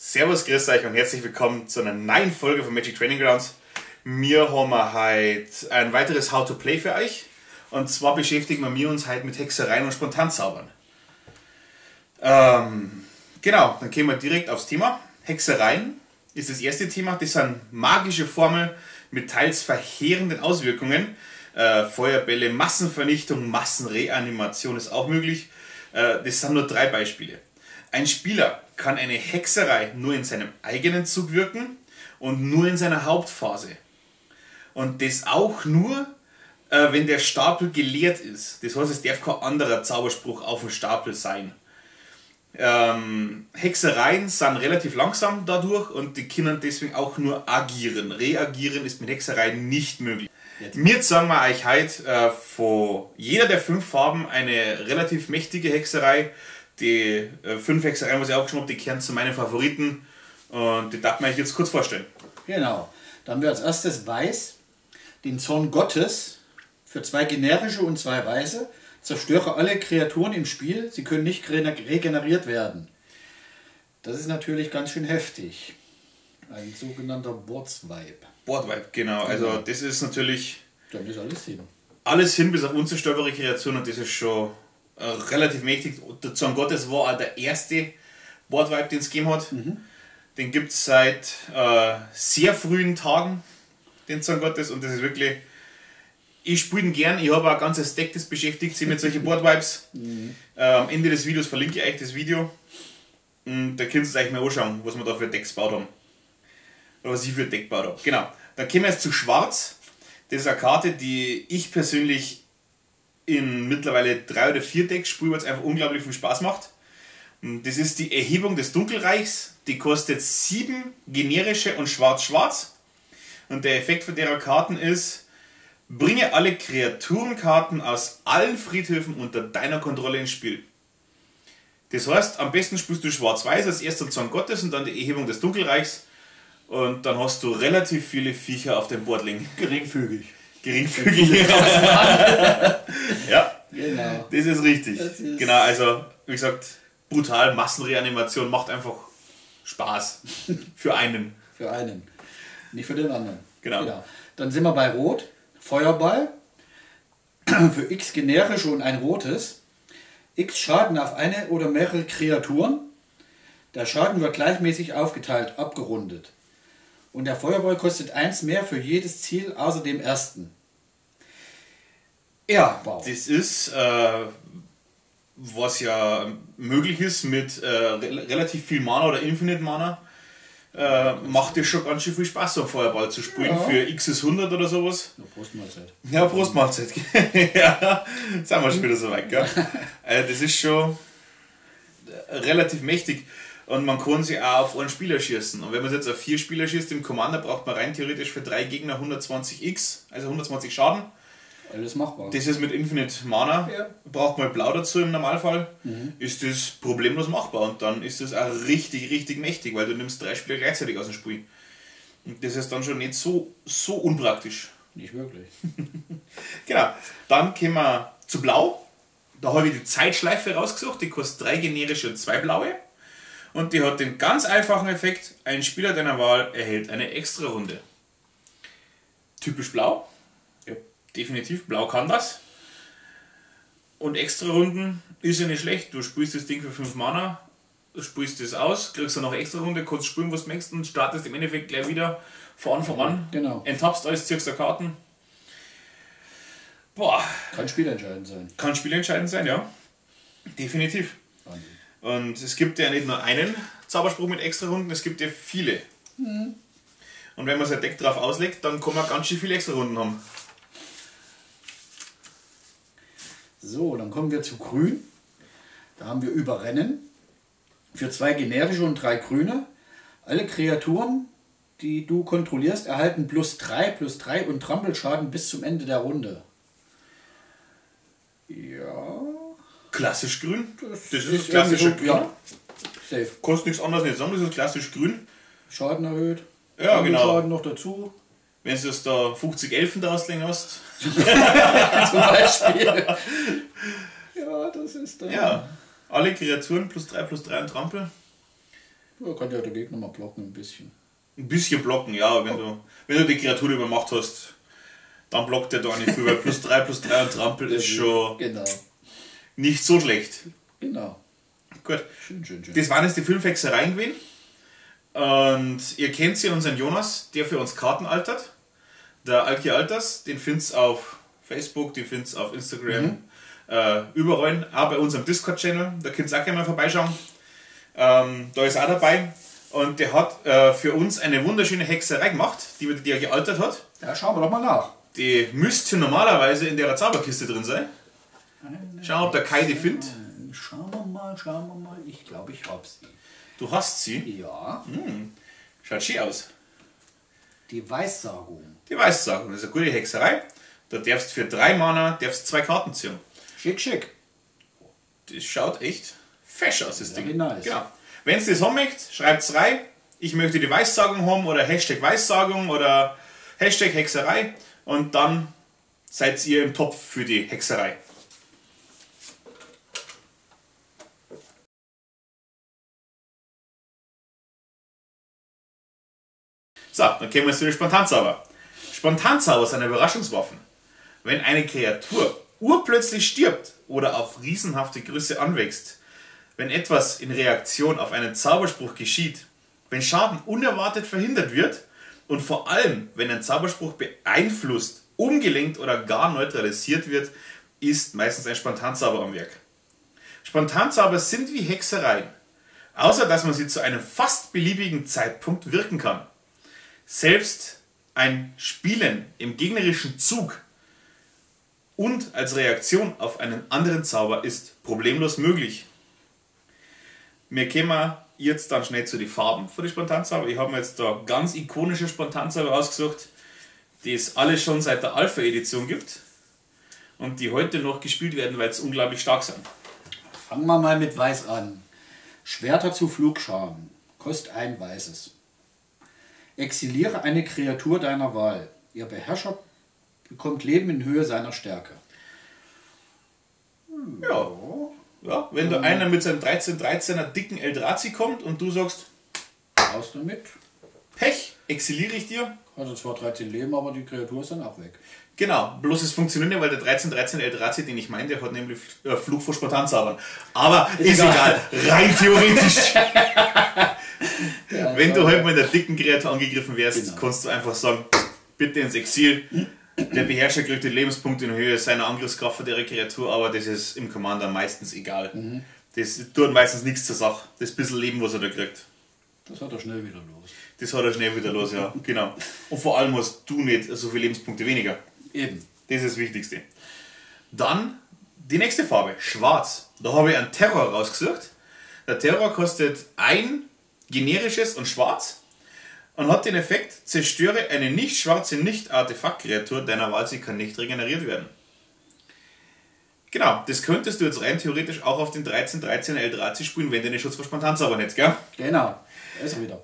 Servus, grüß euch und herzlich willkommen zu einer neuen Folge von Magic Training Grounds. Wir haben heute ein weiteres How to Play für euch. Und zwar beschäftigen wir uns heute mit Hexereien und Spontanzaubern. Genau, dann gehen wir direkt aufs Thema. Hexereien ist das erste Thema. Das sind magische Formeln mit teils verheerenden Auswirkungen. Feuerbälle, Massenvernichtung, Massenreanimation ist auch möglich. Das sind nur 3 Beispiele. Ein Spieler kann eine Hexerei nur in seinem eigenen Zug wirken und nur in seiner Hauptphase. Und das auch nur, wenn der Stapel geleert ist. Das heißt, es darf kein anderer Zauberspruch auf dem Stapel sein. Hexereien sind relativ langsam dadurch und die können deswegen auch nur agieren. Reagieren ist mit Hexereien nicht möglich. Mir sagen wir euch heute von jeder der 5 Farben eine relativ mächtige Hexerei. Die 5 Hexereien, was ich auch geschrieben habe, die gehören zu meinen Favoriten und die darf man euch jetzt kurz vorstellen. Genau, dann haben wir als erstes Weiß, den Zorn Gottes, für 2 generische und 2 weiße. Zerstöre alle Kreaturen im Spiel, sie können nicht regeneriert werden. Das ist natürlich ganz schön heftig. Ein sogenannter Boardswipe. Boardwipe, genau. Also das ist natürlich... Dann ist alles hin. Alles hin bis auf unzerstörbare Kreaturen und das ist schon relativ mächtig. Der Zorn Gottes war auch der erste Boardwipe, den es gegeben hat. Den gibt es seit sehr frühen Tagen, den Zorn Gottes, und das ist wirklich... Ich spiele ihn gern, ich habe auch ein ganzes Deck, das beschäftigt sich mit solchen Boardwipes. Am Ende des Videos verlinke ich euch das Video. Und da könnt ihr euch mal anschauen, was wir da für Decks gebaut haben. Oder was ich für ein Deck gebaut habe. Genau, dann kommen wir jetzt zu Schwarz. Das ist eine Karte, die ich persönlich in mittlerweile 3 oder 4 Decks spiele, weil es einfach unglaublich viel Spaß macht. Und das ist die Erhebung des Dunkelreichs. Die kostet 7 generische und schwarz-schwarz. Und der Effekt von der Karten ist: Bringe alle Kreaturenkarten aus allen Friedhöfen unter deiner Kontrolle ins Spiel. Das heißt, am besten spielst du Schwarz-Weiß als erster Zorn Gottes und dann die Erhebung des Dunkelreichs. Und dann hast du relativ viele Viecher auf dem Board liegen. Geringfügig. Geringfügig. Ja, Genau. das ist richtig. Das ist genau, also wie gesagt, brutal, Massenreanimation macht einfach Spaß. Für einen. Für einen, nicht für den anderen. Genau. Dann sind wir bei Rot. Feuerball. Für X generische und ein rotes. X Schaden auf eine oder mehrere Kreaturen. Der Schaden wird gleichmäßig aufgeteilt, abgerundet. Und der Feuerball kostet 1 mehr für jedes Ziel außer dem ersten. Ja, wow. Das ist, was ja möglich ist mit relativ viel Mana oder Infinite Mana. Macht es schon ganz schön viel Spaß, so einen Feuerball zu spielen. Ja. Für X ist 100 oder sowas. Ja, Prostmahlzeit. Ja, Prostmahlzeit. Ja, sind wir schon wieder so weit. Gell? Das ist schon relativ mächtig. Und man kann sich auch auf einen Spieler schießen. Und wenn man jetzt auf 4 Spieler schießt im Commander, braucht man rein theoretisch für 3 Gegner 120 X, also 120 Schaden. Alles machbar. Das ist mit Infinite Mana. Ja. Braucht man Blau dazu im Normalfall. Ist das problemlos machbar. Und dann ist das auch richtig, richtig mächtig, weil du nimmst 3 Spieler gleichzeitig aus dem Spiel. Und das ist dann schon nicht so unpraktisch. Nicht wirklich. Genau. Dann kommen wir zu Blau. Da habe ich die Zeitschleife rausgesucht. Die kostet 3 generische und 2 blaue. Und die hat den ganz einfachen Effekt: Ein Spieler deiner Wahl erhält eine extra Runde. Typisch Blau. Ja, definitiv. Blau kann das. Und extra Runden ist ja nicht schlecht. Du spielst das Ding für 5 Mana, du spielst das aus, kriegst dann noch extra Runde, kannst spielen, was du möchtest und startest im Endeffekt gleich wieder von Anfang an. Genau. Enttappst alles, ziehst da Karten. Boah. Kann spielentscheidend sein. Kann spielentscheidend sein, ja. Definitiv. Wahnsinn. Und es gibt ja nicht nur einen Zauberspruch mit extra Runden, es gibt ja viele. Und wenn man sein Deck drauf auslegt, dann kann man ganz schön viele extra Runden haben. So, dann kommen wir zu Grün. Da haben wir Überrennen. Für 2 generische und 3 grüne. Alle Kreaturen, die du kontrollierst, erhalten +3/+3 und Trampelschaden bis zum Ende der Runde. Ja. Klassisch grün. Das ist klassisch so, grün. Ja. Safe. Kostet nichts anderes nicht sagen, das ist klassisch grün. Schaden erhöht. Ja, genau. Schaden noch dazu. Wenn du jetzt da 50 Elfen da auslegen hast. Zum Beispiel. Ja, das ist dann. Ja, alle Kreaturen +3/+3 und Trampel. Ja, kann ja der Gegner mal blocken ein bisschen. Ein bisschen blocken, ja. Wenn du die Kreatur übermacht hast, dann blockt der da nicht viel, weil +3 und Trampel ist schon nicht so schlecht. Genau. Gut. Schön. Das waren jetzt die 5 Hexereien gewesen. Und ihr kennt ja unseren Jonas, der für uns Karten altert. Der Alki Alters, den findest auf Facebook, den findest auf Instagram, überall, auch bei unserem Discord-Channel, da könnt ihr auch gerne mal vorbeischauen. Da ist er auch dabei und der hat für uns eine wunderschöne Hexerei gemacht, die er gealtert hat. Ja, schauen wir doch mal nach. Die müsste normalerweise in der Zauberkiste drin sein. Schauen, ob der Kai die findet. Schauen wir mal. Ich glaube, ich habe sie. Du hast sie? Ja. Schaut schön aus. Die Weissagung. Die Weissagung, das ist eine gute Hexerei. Da darfst für 3 Mana 2 Karten ziehen. Schick. Das schaut echt fesch aus, das Ding. Nice. Genau. Wenn ihr das haben möchtet, schreibt es rein. Ich möchte die Weissagung haben oder Hashtag Weissagung oder Hashtag Hexerei. Und dann seid ihr im Topf für die Hexerei. So, dann kommen wir jetzt zu den Spontanzauber. Spontanzauber sind Überraschungswaffen. Wenn eine Kreatur urplötzlich stirbt oder auf riesenhafte Größe anwächst, wenn etwas in Reaktion auf einen Zauberspruch geschieht, wenn Schaden unerwartet verhindert wird und vor allem, wenn ein Zauberspruch beeinflusst, umgelenkt oder gar neutralisiert wird, ist meistens ein Spontanzauber am Werk. Spontanzauber sind wie Hexereien, außer dass man sie zu einem fast beliebigen Zeitpunkt wirken kann. Selbst ein Spielen im gegnerischen Zug und als Reaktion auf einen anderen Zauber ist problemlos möglich. Wir kommen jetzt dann schnell zu den Farben für die Spontanzauber. Ich habe mir jetzt da ganz ikonische Spontanzauber ausgesucht, die es alle schon seit der Alpha-Edition gibt und die heute noch gespielt werden, weil sie unglaublich stark sind. Fangen wir mal mit Weiß an. Schwerter zu Flugschaden. Kostet 1 Weißes. Exiliere eine Kreatur deiner Wahl. Ihr Beherrscher bekommt Leben in Höhe seiner Stärke. Ja, wenn da einer mit seinem 13er dicken Eldrazi kommt und du sagst, Raus damit. Pech, exiliere ich dir. Also zwar 13 Leben, aber die Kreatur ist dann auch weg. Genau, bloß es funktioniert nicht, weil der 13 Eldrazi, den ich meine, der hat nämlich Flug vor Spontanzaubern. Aber ist egal, rein theoretisch. Wenn du halt mal in der dicken Kreatur angegriffen wärst, kannst du einfach sagen, bitte ins Exil. Der Beherrscher kriegt die Lebenspunkte in Höhe seiner Angriffskraft für der Kreatur, aber das ist im Commander meistens egal. Das tut meistens nichts zur Sache. Das bisschen Leben, was er da kriegt. Das hat er schnell wieder los. Das hat er schnell wieder los, ja. Genau. Und vor allem hast du nicht so viele Lebenspunkte weniger. Eben. Das ist das Wichtigste. Dann die nächste Farbe, Schwarz. Da habe ich einen Terror rausgesucht. Der Terror kostet ein generisches und schwarz und hat den Effekt, zerstöre eine nicht schwarze Nicht-Artefakt-Kreatur deiner Wahl, sie kann nicht regeneriert werden. Genau, das könntest du jetzt rein theoretisch auch auf den 13 Eldrazi spielen, wenn du den Schutz vor Spontanzauber nicht, gell? Genau, da ist er wieder.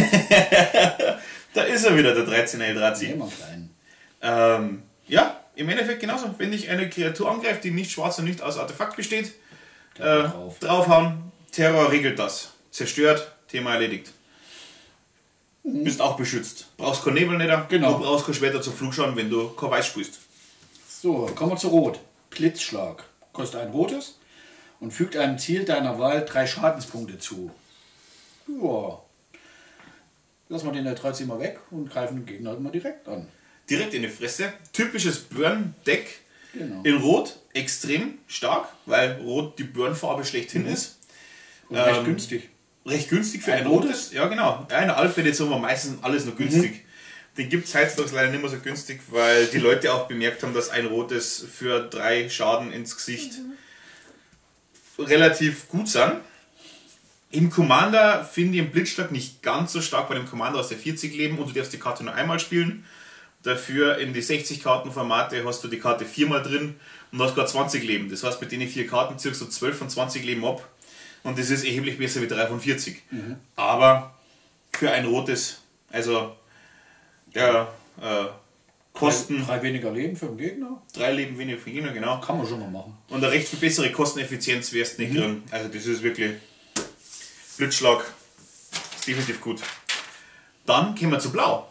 Da ist er wieder, der 13 Eldrazi. Immer klein. Ja, im Endeffekt genauso. Wenn dich eine Kreatur angreift, die nicht schwarz und nicht aus Artefakt besteht, draufhauen, Terror regelt das. Zerstört, Thema erledigt. Bist auch beschützt. Brauchst kein Nebel nicht, Genau. Du brauchst kein Schwerter zum Flugschaden, wenn du kein Weiß spielst. So, kommen wir zu Rot. Blitzschlag. Kostet 1 rotes und fügt einem Ziel deiner Wahl 3 Schadenspunkte zu. Ja. Lassen wir den Eldrazi mal weg und greifen den Gegner halt mal direkt an. Direkt in die Fresse. Typisches Burn-Deck. Genau. In Rot extrem stark, weil Rot die Burn-Farbe schlechthin ist. Und recht günstig. Recht günstig für ein rotes? rotes. Ja, genau. Eine Alpha-Edition war meistens alles noch günstig. Den gibt es heutzutage leider nicht mehr so günstig, weil die Leute auch bemerkt haben, dass ein rotes für 3 Schaden ins Gesicht relativ gut sind. Im Commander finde ich den Blitzschlag nicht ganz so stark, weil im Commander hast du 40 Leben und du darfst die Karte nur einmal spielen. Dafür in die 60-Karten-Formate hast du die Karte 4-mal drin und hast gar 20 Leben. Das heißt, mit den 4 Karten ziehst du 12 von 20 Leben ab. Und das ist erheblich besser wie 3 von 40. Aber für ein rotes, also der Kosten. 3 weniger Leben für den Gegner? 3 Leben weniger für den Gegner, genau. Kann man schon mal machen. Und eine recht viel bessere Kosteneffizienz wirst du nicht kriegen. Also das ist wirklich Blitzschlag. definitiv gut. Dann kommen wir zu Blau.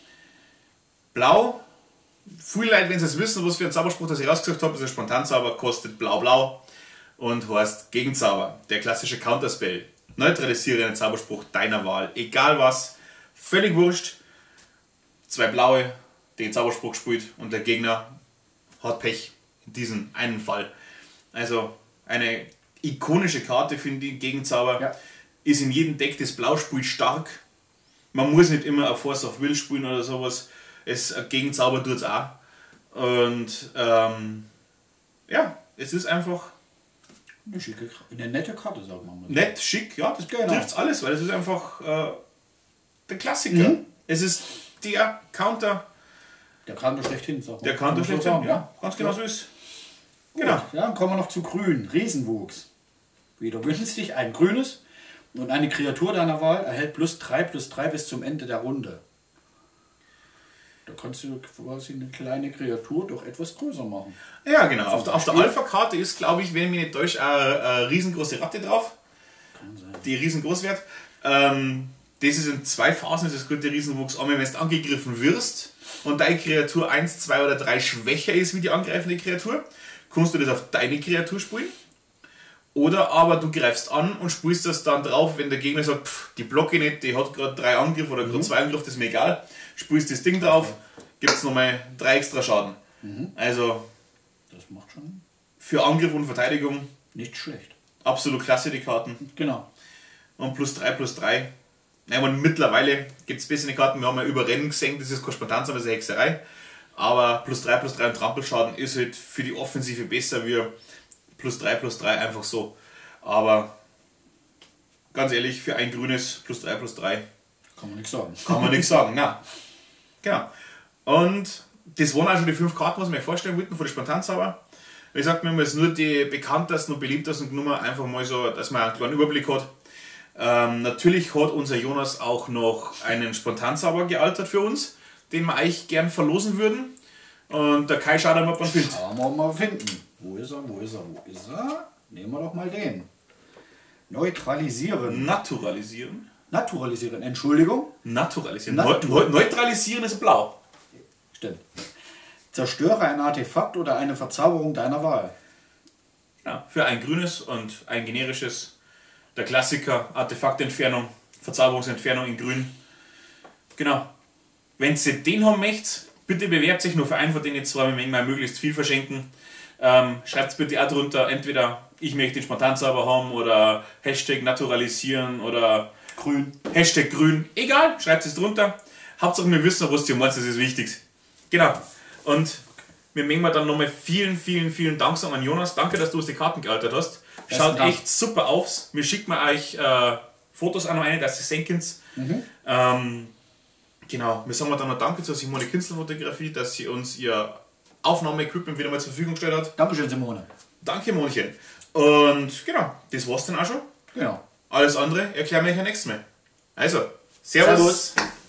Blau, viele Leute, wenn sie es wissen, was für ein Zauberspruch, das ich rausgesucht habe, ist ein Spontanzauber, kostet Blau-Blau und heißt Gegenzauber. Der klassische Counterspell. Neutralisiere einen Zauberspruch deiner Wahl. Egal was, völlig wurscht. 2 Blaue, den Zauberspruch spielt und der Gegner hat Pech in diesem einen Fall. Also eine ikonische Karte, finde ich, Gegenzauber. Ja. Ist in jedem Deck, das Blau spielt, stark. Man muss nicht immer auf Force of Will spielen oder sowas. Gegenzauber tut es auch. Und ja, es ist einfach eine nette Karte, sagen wir mal. nett, schick, ja, das Genau. trifft alles, weil es ist einfach der Klassiker. Es ist der Counter. Der Counter schlechthin, sagt man. Der Counter Kann man so schlechthin, sagen, ja, ganz genau so ist. Genau. Genau. Ja, dann kommen wir noch zu Grün. Riesenwuchs. Wieder günstig, ein grünes und eine Kreatur deiner Wahl erhält +3/+3 bis zum Ende der Runde. Da kannst du quasi eine kleine Kreatur doch etwas größer machen. Ja, genau. Auf der Alpha-Karte ist, glaube ich, wenn ich mich nicht täusche, eine riesengroße Ratte drauf. Kann sein. Die riesengroß wird. Das ist in 2 Phasen, das ist gut, der Riesenwuchs. Einmal, wenn du angegriffen wirst und deine Kreatur 1, 2 oder 3 schwächer ist wie die angreifende Kreatur, kannst du das auf deine Kreatur spielen. Oder aber du greifst an und spielst das dann drauf, wenn der Gegner sagt, die blocke ich nicht, die hat gerade 3 Angriffe oder gerade 2 Angriffe, das ist mir egal. Spielst das Ding drauf, gibt es nochmal 3 extra Schaden. Also Das macht schon für Angriff und Verteidigung nicht schlecht. absolut klasse, die Karten. Genau. Und +3/+3. Ja, und mittlerweile gibt es bessere Karten, wir haben ja Überrennen gesehen, das ist kein Spontanzauber, das ist eine Hexerei. Aber +3/+3 und Trampelschaden ist halt für die Offensive besser wie +3/+3 einfach so. Aber ganz ehrlich, für ein grünes +3/+3 Kann man nichts sagen. kann man nichts sagen. Na, genau. Und das waren auch schon die 5 Karten, was wir vorstellen wollten von den Spontanzauber. Wie gesagt, wir haben jetzt nur die bekanntesten und beliebtesten genommen, einfach mal so, dass man einen kleinen Überblick hat. Natürlich hat unser Jonas auch noch einen Spontanzauber gealtert für uns, den wir eigentlich gern verlosen würden. Und der Kai schaut einmal, ob man findet. Schauen wir mal finden. Wo ist er? Wo ist er? Wo ist er? Nehmen wir doch mal den. Neutralisieren. Naturalisieren. Naturalisieren. Entschuldigung. Naturalisieren. Natur- Neutralisieren ist blau. Stimmt. Zerstöre ein Artefakt oder eine Verzauberung deiner Wahl. Ja, für ein grünes und ein generisches. Der Klassiker, Artefaktentfernung, Verzauberungsentfernung in grün. Genau. Wenn ihr den haben möchtet, bitte bewerbt sich nur für einen von denen 2, wir möchten möglichst viel verschenken. Schreibt es bitte auch drunter, entweder ich möchte den Spontanzauber haben oder Hashtag naturalisieren oder Grün. Hashtag grün. Egal, schreibt es drunter. Hauptsache wir wissen, was ihr meint, das ist wichtig. Genau. Und wir möchten dann nochmal vielen Dank sagen an Jonas. Danke, dass du uns die Karten gealtert hast. Schaut Dank. echt super aus. Wir schicken euch Fotos auch noch ein, dass ihr sehen könnt. Genau, wir sagen dann noch Danke zur Simone Künstlerfotografie, dass sie uns ihr Aufnahmeequipment wieder mal zur Verfügung gestellt hat. Dankeschön, Simone. Danke, Monchen. Und genau, das war's dann auch schon. Genau. Alles andere erklären wir euch ja nächstes Mal. Also, Servus.